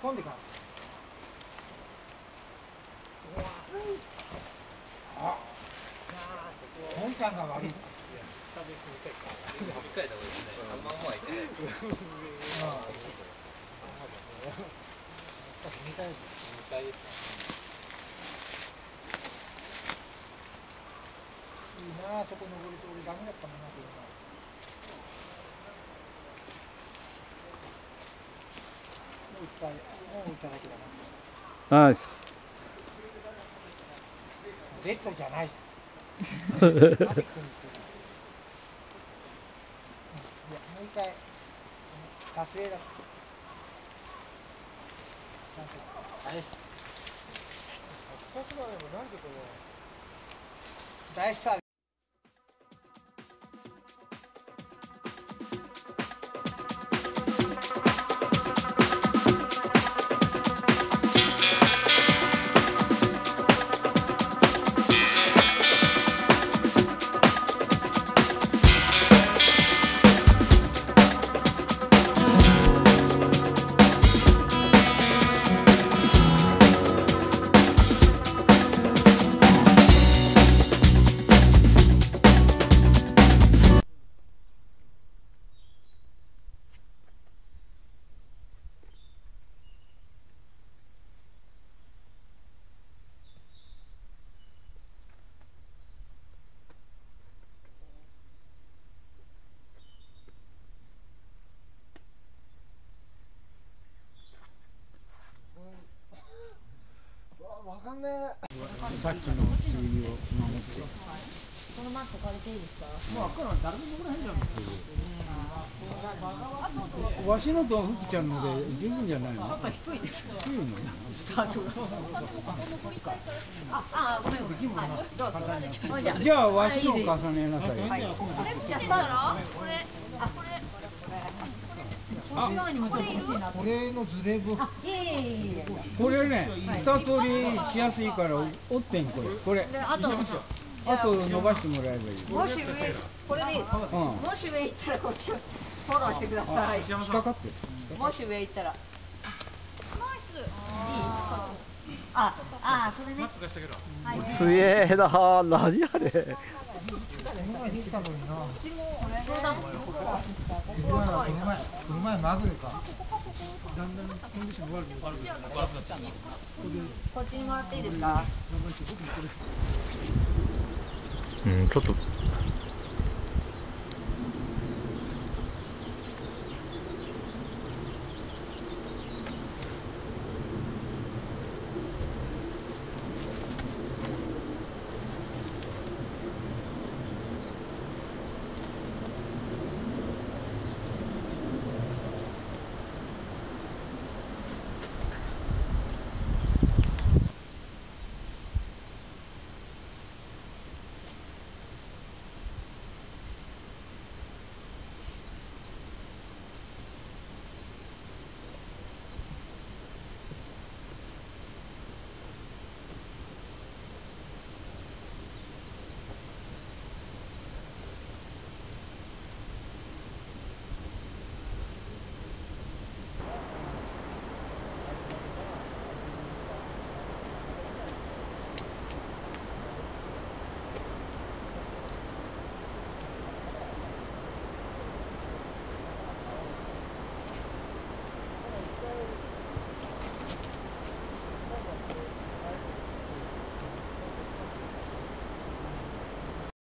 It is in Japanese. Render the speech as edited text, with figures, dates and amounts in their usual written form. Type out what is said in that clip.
込んでから。あ、ポンちゃんが悪い。いいなあ、そこ登ると俺ダメだったもんな、もう一回、もういただけだな。 ナイス。 レッドじゃない。いや、もう一回、撮影だ。ちゃんと。はい。大スター。わかんねえ。 さっきの釣りを守って。 このマット借りていいですか？ もうあっから誰も来ないじゃん。わしのとふきちゃんので十分じゃないの？ちょっと低いです。低いの？スタートが。 ごめん。 じゃあわしの重ねなさい。 じゃあスタート？これ。 これのズレ部。 これね、二つ折りしやすいから折ってんこれ。これ。あと伸ばしてもらえばいい。 もし上、これでいいですか？もし上行ったらこっちをフォローしてください。 引っかかってる。 もし上行ったら。ナイス。いい？それね。 すげえな、何あれ。 この前できたのにな。この前まぐれか。だんだんコンディション悪くなって。 こっちにもらっていいですか？ ちょっと。